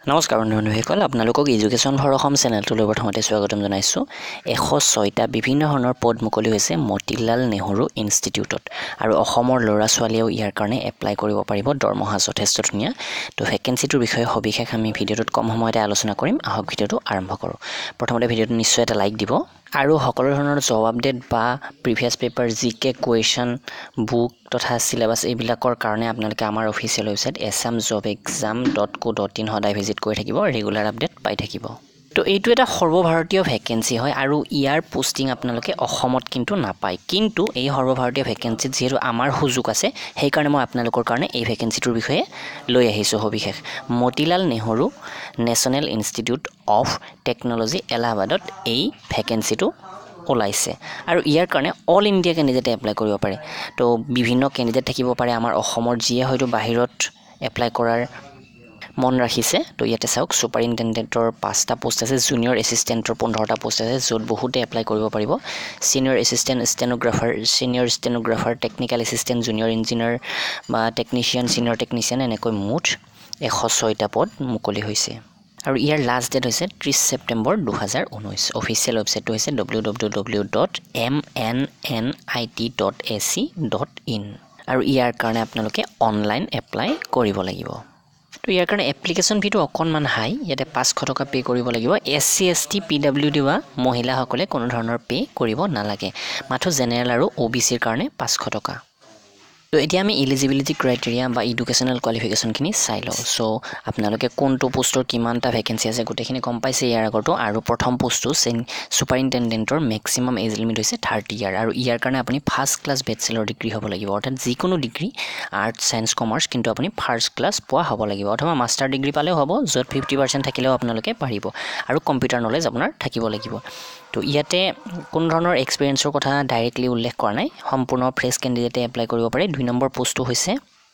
নমস্কাৰ বন্ধুসকল, আপোনালোকক এডুকেশ্যন ফৰ অসম চেনেলটোলৈ প্ৰথমতে স্বাগতম জনাইছোঁ। 106টা বিভিন্ন ধৰণৰ পদ মুকলি হৈছে মতিলাল নেহৰু ইনষ্টিটিউটত আৰু অসমৰ ল'ৰা ছোৱালীয়েও ইয়াৰ কাৰণে এপ্লাই কৰিব পাৰিব। দৰমহা যথেষ্ট ধুনীয়া। তো ভেকেঞ্চিটোৰ বিষয়ে সবিশেষ আমি ভিডিঅ'টোত কম সময়তে আলোচনা কৰিম। আহক ভিডিঅ'টো আৰম্ভ কৰোঁ। প্ৰথমতে ভিডিঅ'টো নিশ্চয় এটা লাইক দিব আৰু সকলো ধৰণৰ জব আপডেট বা previous paper GK question book তথা চিলেবাছ এইবিলাকৰ কাৰণে আপোনালোকে আমাৰ অফিচিয়েল ৱেবছাইট assamjobexam.co.in সদায় ভিজিট কৰি থাকিব, ৰেগুলাৰ আপডেট পাই থাকিব। তো এইটো এটা সৰ্বভাৰতীয় ভেকেঞ্চি হয় আৰু ইয়াৰ পোষ্টিং আপোনালোকে অসমত কিন্তু নাপায়। কিন্তু এই সৰ্বভাৰতীয় ভেকেঞ্চিত যিহেতু আমাৰ সুযোগ আছে, সেইকাৰণে মই আপোনালোকৰ কাৰণে এই ভেকেঞ্চিটোৰ বিষয়ে লৈ আহিছোঁ সবিশেষ। Motilal Nehru national institute of technology এলাহাবাদত এই ভেকেঞ্চিটো ওলাইছে আৰু ইয়াৰ কাৰণে অল ইণ্ডিয়া কেণ্ডিডেটে এপ্লাই কৰিব পাৰে। তো বিভিন্ন কেণ্ডিডেট থাকিব পাৰে আমাৰ অসমৰ, যিয়ে হয়তো বাহিৰত এপ্লাই কৰাৰ মন ৰাখিছে। তো ইয়াতে চাওক, ছুপাৰিনটেণ্ডেণ্টৰ 5টা পোষ্ট আছে, জুনিয়ৰ এছিষ্টেণ্টৰ 15টা পোষ্ট আছে, য'ত বহুতে এপ্লাই কৰিব পাৰিব। Senior assistant stenographer, senior stenographer, technical assistant, junior engineer বা টেকনিচিয়ান, ছিনিয়ৰ টেকনিচিয়ান, এনেকৈ মুঠ 106টা পদ মুকলি হৈছে। আৰু ইয়াৰ লাষ্ট ডেট হৈছে 30 ছেপ্টেম্বৰ 2019। অফিচিয়েল ৱেবছাইটটো হৈছে www.mnnit.ac.in আৰু ইয়াৰ কাৰণে আপোনালোকে অনলাইন এপ্লাই কৰিব লাগিব। তো ইয়াৰ কাৰণে এপ্লিকেশ্যন ফিটো অকণমান হাই, ইয়াতে 500 টকা পে' কৰিব লাগিব। SC ST PWD বা মহিলাসকলে কোনো ধৰণৰ পে' কৰিব নালাগে, মাথো জেনেৰেল আৰু OBCৰ কাৰণে 500 টকা। তো এতিয়া আমি এলিজিবিলিটি ক্ৰাইটেৰিয়া বা এডুকেশ্যনেল কোৱালিফিকেশ্যনখিনি চাই লওঁ। চ' আপোনালোকে কোনটো পোষ্টৰ কিমানটা ভেকেঞ্চি আছে গোটেইখিনি গম পাইছে ইয়াৰ আগতো। আৰু প্ৰথম পোষ্টটো ছুপাৰিনটেণ্ডেণ্টৰ মেক্সিমাম এজ লিমিট হৈছে 30 ইয়াৰ আৰু ইয়াৰ কাৰণে আপুনি ফাৰ্ষ্ট ক্লাছ বেচেলৰ ডিগ্ৰী হ'ব লাগিব, অৰ্থাৎ যিকোনো ডিগ্ৰী আৰ্টছ চায়েন্স কমাৰ্চ, কিন্তু আপুনি ফাৰ্ষ্ট ক্লাছ পোৱা হ'ব লাগিব, অথবা মাষ্টাৰ ডিগ্ৰী পালেও হ'ব, য'ত 50% থাকিলেও আপোনালোকে পাৰিব। আৰু কম্পিউটাৰ নলেজ আপোনাৰ থাকিব লাগিব। তো ইয়াতে কোনো ধৰণৰ এক্সপিৰিয়েঞ্চৰ কথা ডাইৰেক্টলি উল্লেখ কৰা নাই, সম্পূৰ্ণ ফ্ৰেছ কেণ্ডিডেটে এপ্লাই কৰিব পাৰে। 2 নম্বৰ পোষ্টটো হৈছে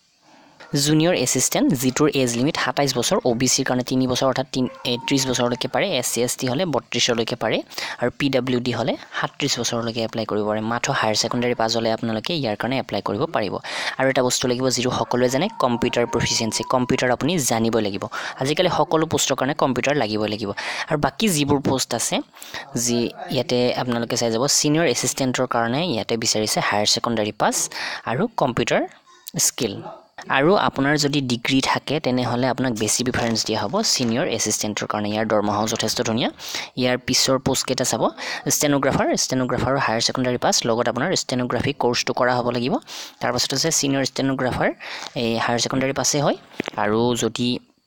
জুনিয়ৰ এছিষ্টেণ্ট, যিটোৰ এজ লিমিট 27 বছৰ, OBCৰ কাৰণে 3 বছৰ অৰ্থাৎ 30 বছৰলৈকে পাৰে, SC ST হ'লে 32লৈকে পাৰে আৰু PWD হ'লে 37 বছৰলৈকে এপ্লাই কৰিব পাৰে। মাথো হায়াৰ ছেকেণ্ডেৰী পাছ হ'লে আপোনালোকে ইয়াৰ কাৰণে এপ্লাই কৰিব পাৰিব। আৰু এটা বস্তু লাগিব যিটো সকলোৱে জানে, কম্পিউটাৰ প্ৰফিচিয়েঞ্চি। কম্পিউটাৰ আপুনি জানিবই লাগিব। আজিকালি সকলো পোষ্টৰ কাৰণে কম্পিউটাৰ লাগিবই লাগিব। আৰু বাকী যিবোৰ পোষ্ট আছে, যি ইয়াতে আপোনালোকে চাই যাব, ছিনিয়ৰ এছিষ্টেণ্টৰ কাৰণে ইয়াতে বিচাৰিছে হায়াৰ ছেকেণ্ডেৰী পাছ আৰু কম্পিউটাৰ স্কিল। আৰু আপোনাৰ যদি ডিগ্ৰী থাকে তেনেহ'লে আপোনাক বেছি প্ৰিফাৰেঞ্চ দিয়া হ'ব ছিনিয়ৰ এছিষ্টেণ্টৰ কাৰণে। ইয়াৰ দৰমহাও যথেষ্ট ধুনীয়া। ইয়াৰ পিছৰ পোষ্টকেইটা চাব, ষ্টেনোগ্ৰাফাৰ হায়াৰ ছেকেণ্ডেৰী পাছ, লগত আপোনাৰ ষ্টেনোগ্ৰাফি কৰ্চটো কৰা হ'ব লাগিব। তাৰপাছত আছে ছিনিয়ৰ ষ্টেনোগ্ৰাফাৰ, এই হায়াৰ ছেকেণ্ডেৰী পাছেই হয়, আৰু যদি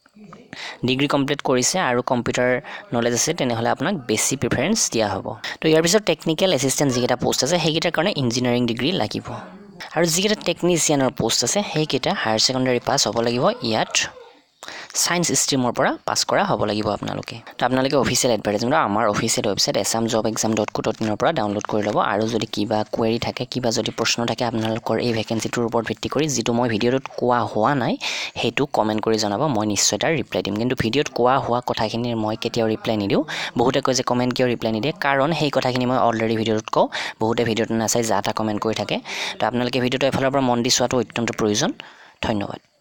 ডিগ্ৰী কমপ্লিট কৰিছে আৰু কম্পিউটাৰ নলেজ আছে তেনেহ'লে আপোনাক বেছি প্ৰিফাৰেঞ্চ দিয়া হ'ব। তো ইয়াৰ পিছত টেকনিকেল এছিষ্টেণ্ট যিকেইটা পোষ্ট আছে সেইকেইটাৰ কাৰণে ইঞ্জিনিয়াৰিং ডিগ্ৰী লাগিব। আৰু যিকেইটা টেকনিচিয়ানৰ পোষ্ট আছে সেইকেইটা হায়াৰ ছেকেণ্ডেৰী পাছ হ'ব লাগিব। ইয়াত ছায়েন্স ষ্ট্ৰীমৰ পৰা পাছ কৰা হ'ব লাগিব আপোনালোকে। তো আপোনালোকে অফিচিয়েল এডভাৰটাইজমেণ্ট আমাৰ অফিচিয়েল ৱেবছাইট assamjobexam.co.in পৰা ডাউনলোড কৰি ল'ব। আৰু যদি কিবা কুৱেৰি থাকে, কিবা যদি প্ৰশ্ন থাকে আপোনালোকৰ এই ভেকেঞ্চিটোৰ ওপৰত ভিত্তি কৰি, যিটো মই ভিডিঅ'টোত কোৱা হোৱা নাই সেইটো কমেণ্ট কৰি জনাব, মই নিশ্চয় তাৰ ৰিপ্লাই দিম। কিন্তু ভিডিঅ'ত কোৱা হোৱা কথাখিনিৰ মই কেতিয়াও ৰিপ্লাই নিদিওঁ। বহুতে কয় যে কমেণ্ট কিয় ৰিপ্লাই নিদিয়ে, কাৰণ সেই কথাখিনি মই অলৰেডি ভিডিঅ'টোত কওঁ, বহুতে ভিডিঅ'টো নাচাই যা তা কমেণ্ট কৰি থাকে। তো আপোনালোকে ভিডিঅ'টো এফালৰ পৰা মন দি চোৱাটো অত্যন্ত প্ৰয়োজন। ধন্যবাদ।